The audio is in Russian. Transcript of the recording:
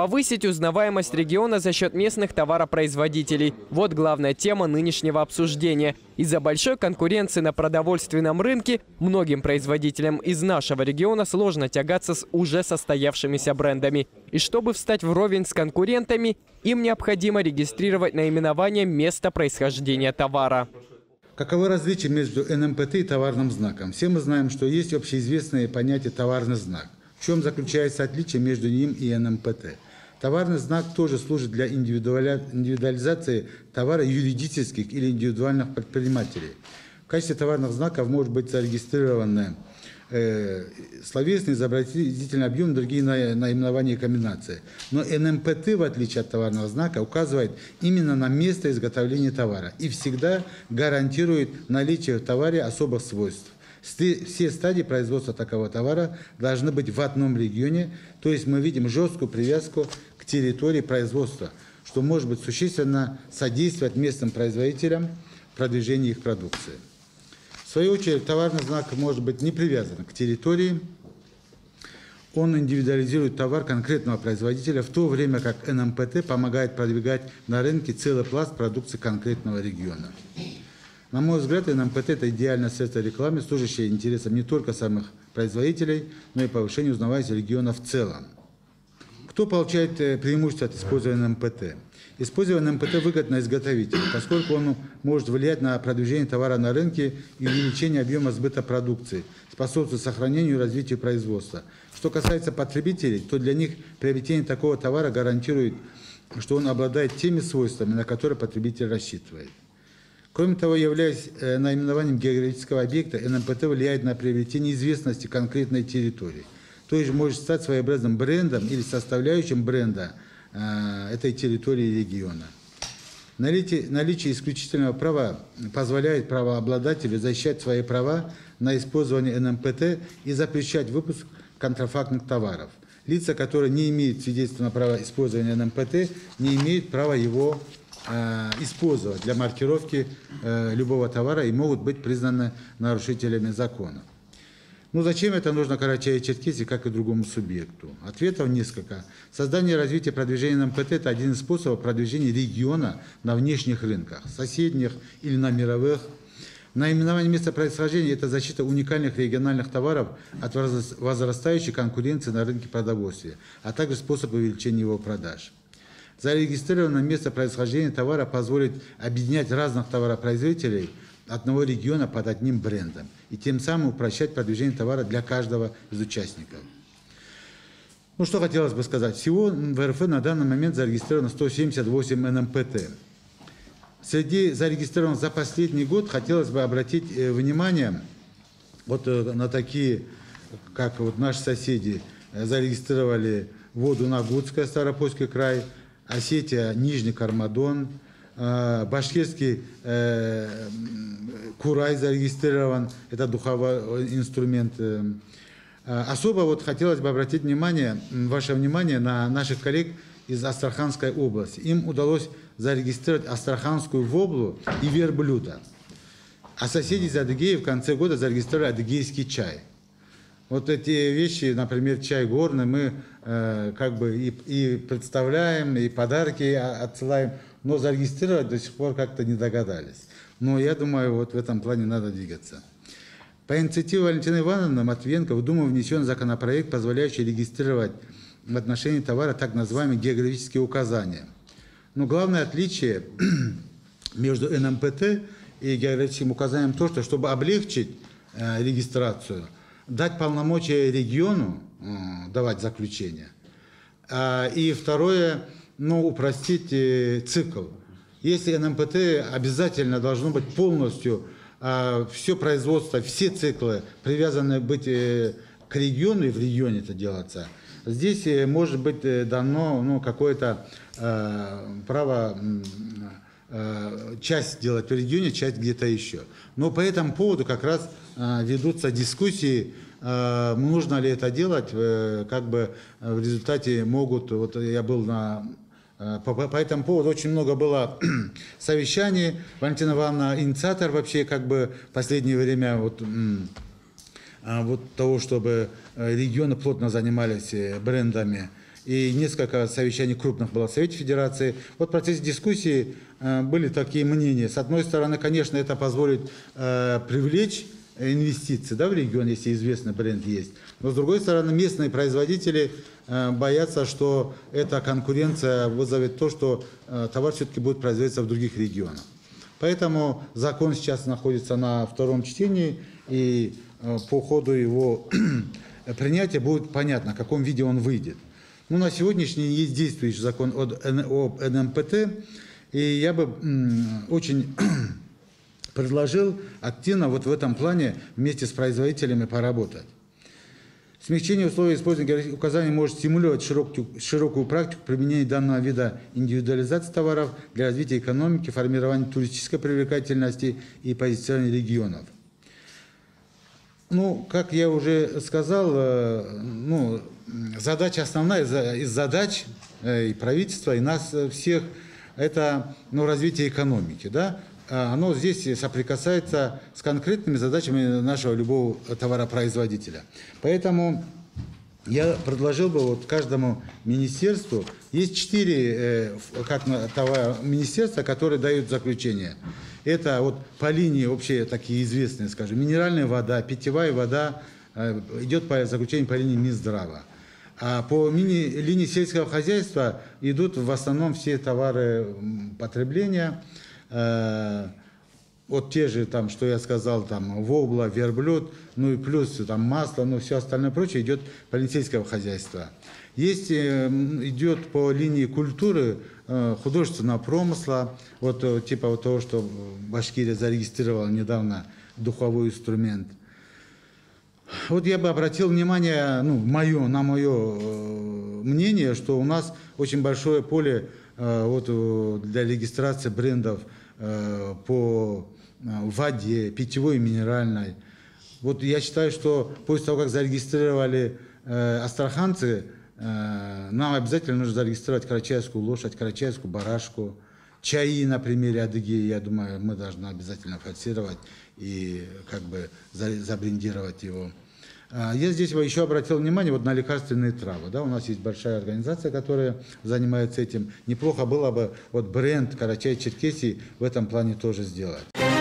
Повысить узнаваемость региона за счет местных товаропроизводителей. Вот главная тема нынешнего обсуждения. Из-за большой конкуренции на продовольственном рынке многим производителям из нашего региона сложно тягаться с уже состоявшимися брендами. И чтобы встать вровень с конкурентами, им необходимо регистрировать наименование места происхождения товара. Каковы различия между НМПТ и товарным знаком? Все мы знаем, что есть общеизвестное понятие «товарный знак». В чем заключается отличие между ним и НМПТ? Товарный знак тоже служит для индивидуализации товара юридических или индивидуальных предпринимателей. В качестве товарных знаков может быть зарегистрированы словесный, изобразительный объем, другие наименования и комбинации. Но НМПТ, в отличие от товарного знака, указывает именно на место изготовления товара и всегда гарантирует наличие в товаре особых свойств. Все стадии производства такого товара должны быть в одном регионе, то есть мы видим жесткую привязку к территории производства, что может быть существенно содействовать местным производителям в продвижении их продукции. В свою очередь, товарный знак может быть не привязан к территории, он индивидуализирует товар конкретного производителя, в то время как НМПТ помогает продвигать на рынке целый пласт продукции конкретного региона. На мой взгляд, НМПТ – это идеальное средство рекламы, служащее интересам не только самых производителей, но и повышению узнаваемости региона в целом. Кто получает преимущество от использования НМПТ? Использование НМПТ выгодно изготовителю, поскольку он может влиять на продвижение товара на рынке и увеличение объема сбыта продукции, способствует сохранению и развитию производства. Что касается потребителей, то для них приобретение такого товара гарантирует, что он обладает теми свойствами, на которые потребитель рассчитывает. Кроме того, являясь наименованием географического объекта, НМПТ влияет на приобретение известности конкретной территории. То есть может стать своеобразным брендом или составляющим бренда этой территории и региона. Наличие исключительного права позволяет правообладателю защищать свои права на использование НМПТ и запрещать выпуск контрафактных товаров. Лица, которые не имеют свидетельства на право использования НМПТ, не имеют права его использовать для маркировки любого товара и могут быть признаны нарушителями закона. Ну зачем это нужно Карачаево-Черкесии, как и другому субъекту? Ответов несколько. Создание и развитие продвижения НМПТ – это один из способов продвижения региона на внешних рынках, соседних или на мировых. Наименование места происхождения – это защита уникальных региональных товаров от возрастающей конкуренции на рынке продовольствия, а также способ увеличения его продаж. Зарегистрированное место происхождения товара позволит объединять разных товаропроизводителей одного региона под одним брендом и тем самым упрощать продвижение товара для каждого из участников. Ну что хотелось бы сказать. Всего в РФ на данный момент зарегистрировано 178 НМПТ. Среди зарегистрированных за последний год хотелось бы обратить внимание вот на такие, как вот наши соседи зарегистрировали Воду-Нагутская, Ставропольский край, Осетия, Нижний Кармадон, башкирский Курай зарегистрирован, это духовой инструмент. Особо вот хотелось бы обратить ваше внимание на наших коллег из Астраханской области. Им удалось зарегистрировать Астраханскую воблу и верблюда. А соседи из Адыгеи в конце года зарегистрировали адыгейский чай. Вот эти вещи, например, чай горный, мы как бы и представляем, и подарки отсылаем, но зарегистрировать до сих пор как-то не догадались. Но я думаю, вот в этом плане надо двигаться. По инициативе Валентины Ивановны Матвиенко в Думу внесен законопроект, позволяющий регистрировать в отношении товара так называемые географические указания. Но главное отличие между НМПТ и географическим указанием то, что чтобы облегчить регистрацию, дать полномочия региону давать заключение. И второе, упростить цикл. Если НМПТ обязательно должно быть полностью, все производство, все циклы привязаны быть к региону и в регионе это делаться, здесь может быть дано какое-то право часть делать в регионе, часть где-то еще. Но по этому поводу как раз ведутся дискуссии, нужно ли это делать, как бы в результате могут, вот я был по этому поводу очень много было совещаний. Валентина Ивановна инициатор вообще как бы в последнее время вот того, чтобы регионы плотно занимались брендами. и несколько совещаний крупных было в Совете Федерации. Вот в процессе дискуссии были такие мнения. С одной стороны, конечно, это позволит привлечь инвестиции, да, в регион, если известный бренд есть. Но с другой стороны, местные производители боятся, что эта конкуренция вызовет то, что товар все-таки будет производиться в других регионах. Поэтому закон сейчас находится на втором чтении, и по ходу его принятия будет понятно, в каком виде он выйдет. Ну, на сегодняшний день есть действующий закон об НМПТ, и я бы очень предложил активно вот в этом плане вместе с производителями поработать. Смягчение условий использования указаний может стимулировать широкую практику применения данного вида индивидуализации товаров для развития экономики, формирования туристической привлекательности и позиционирования регионов. Ну, как я уже сказал, задача основная из задач и правительства, и нас всех, это развитие экономики, да? Оно здесь соприкасается с конкретными задачами нашего любого товаропроизводителя. Поэтому я предложил бы вот каждому министерству, есть 4 министерства, которые дают заключение. Это вот по линии вообще такие известные, скажем, минеральная вода, питьевая вода, идет по заключению по линии Минздрава. А по линии сельского хозяйства идут в основном все товары потребления. Вот те же, там, что я сказал, там, вобла, верблюд, ну и плюс там масло, ну все остальное прочее идет по линии сельского хозяйства. Есть, идет по линии культуры, художественного промысла, вот типа вот того, что Башкирия зарегистрировала недавно духовой инструмент. Вот я бы обратил внимание, на мое мнение, что у нас очень большое поле для регистрации брендов по воде, питьевой и минеральной. Вот я считаю, что после того, как зарегистрировали астраханцы, нам обязательно нужно зарегистрировать карачаевскую лошадь, карачаевскую барашку, чаи на примере Адыгеи, я думаю, мы должны обязательно форсировать и как бы забрендировать его. Я здесь еще обратил внимание на лекарственные травы. Да? У нас есть большая организация, которая занимается этим. Неплохо было бы бренд Карачаево-Черкесии в этом плане тоже сделать.